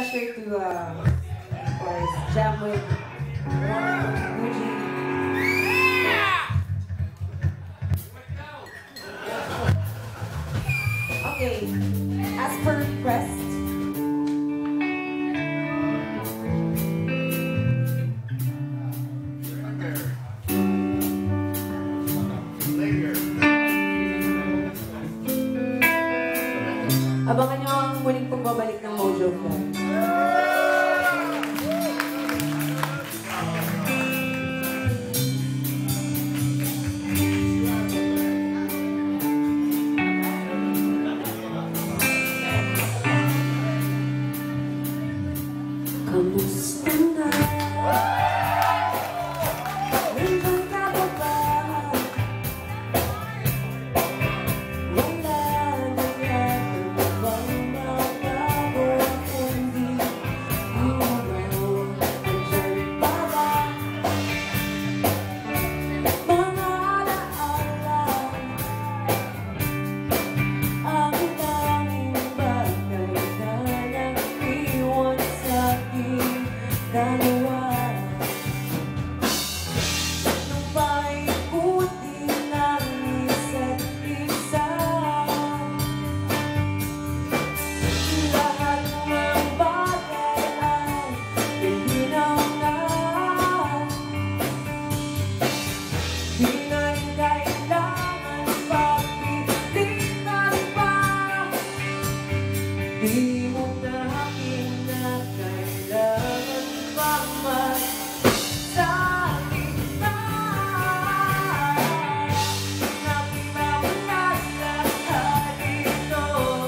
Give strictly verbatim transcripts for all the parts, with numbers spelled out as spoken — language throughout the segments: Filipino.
pleasure to, uh, of course, jam with Muji. Okay, as per request, abangan nyo ang muling pagbabalik ng Mojo Vlog. Kamusta na? Nandun ka ba ba? Wala nangyari ba bang magbago? Kundi ikaw, andyan pa ba? Mga alaala, ang daming bagay na nag-iwan sa'king dalawa. Nung paikutin ng isa't isa, lahat ng bagay ay linaw na. Di na kailangan pagpilitan pa. Di mo na kinakailangan pa magsalita. Nakita mo na lahat ito,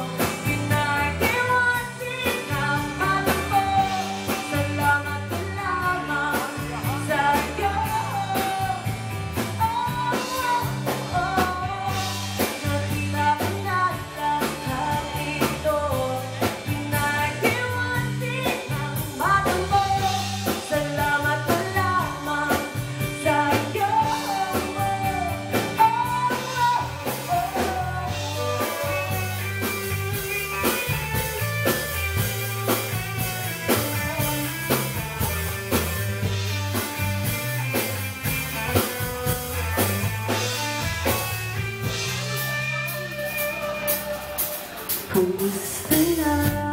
pinag-iwasin ang mata ko. Salamat na lamang sa'yo. Oh, oh, oh. Nakita mo na lahat ito, pinag-iwasin ang mata mo. Salamat na lamang sa'yo. Oh, oh, kamusta na?